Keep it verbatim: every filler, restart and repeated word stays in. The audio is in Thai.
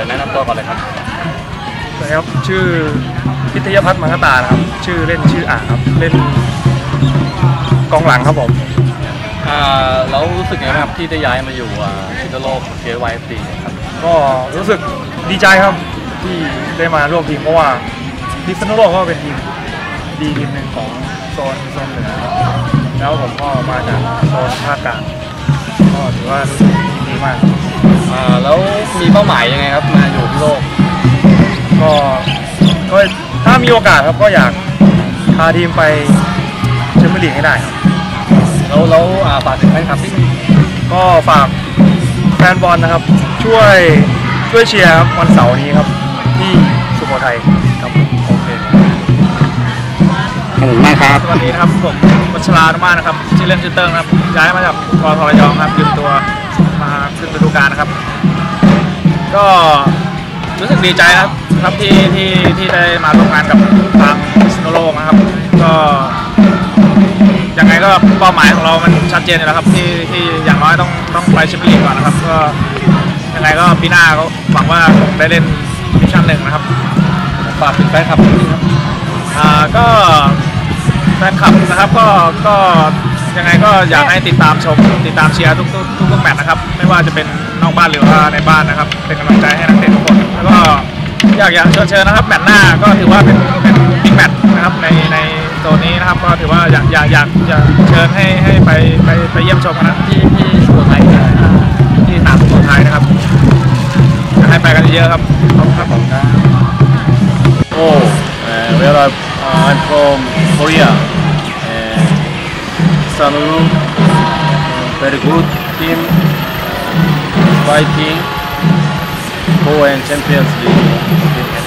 แนะนำตัวก่อนเลยครับสวัสดีครับชื่อพิทยพัฒน์มังคตานะครับชื่อเล่นชื่ออ่างครับเล่นกองหลังครับผมอ่าแล้วรู้สึกยังไงครับที่ได้ย้ายมาอยู่ชิโตโลกเกสไวท์ซีครับก็รู้สึกดีใจครับที่ได้มาร่วมทีมเพราะว่าพิษณุโลกก็เป็นทีมดีทีมหนึ่งของโซนโซนเหนือแล้วผมก็มาจากโซนภาคกลางก็ถือว่าดีมากอ่าแล้วมีเป้าหมายยังไงครับมาอยู่ที่โลกก็ก็ถ้ามีโอกาสครับก็อยากพาทีมไปแชมเปี้ยนลีกให้ได้ครับแล้วแล้วฝากถึงแฟนคลับที่ก็ฝากแฟนบอลนะครับช่วยช่วยเชียร์ครับวันเสาร์นี้ครับที่สุโขทัยครับโอเคขอบคุณมากครับสวัสดีครับผมวัชรานุมานะครับชื่อเล่นชื่อเติ้งครับย้ายมาจากกทระยองครับยืมตัวมาขึ้นฤดูกาลนะครับก็รู้สึกดีใจนะครับครับที่ที่ที่ได้มาร่วมงานกับทางพิษณุโลกนะครับก็ยังไงก็เป้าหมายของเรามันชัดเจนอยู่แล้วครับที่ที่อย่างน้อยต้องต้องไปแชมเปี้ยนลีกก่อนนะครับก็ยังไงก็ปีหน้าก็หวังว่าได้เล่นดิวิชั่นหนึ่งนะครับฝากถึงแฟนคลับที่ครับอ่าก็แฟนคลับนะครับก็ก็ยังไงก็อยากให้ติดตามชมติดตามเชียร์ทุกทุกทุกทุกแมตช์นะครับไม่ว่าจะเป็นนอกบ้านหรือว่าในบ้านนะครับเป็นกำลังใจให้นักเตะทุกคนแล้วก็อยากอยากเชิญเชิญนะครับแมตช์หน้าก็ถือว่าเป็นเป็นบิ๊กแมตช์นะครับในในโซนนี้นะครับก็ถือว่าอยากอยากอยากจะเชิญให้ให้ไปไปไปเยี่ยมชมกันนะที่ที่สุโขทัยที่สนามสุโขทัยนะครับอยากให้ไปกันเยอะครับขอบคุณครับผมครับ Oh where are I'm from Korea and Sanuru very good team fighting go and Champions League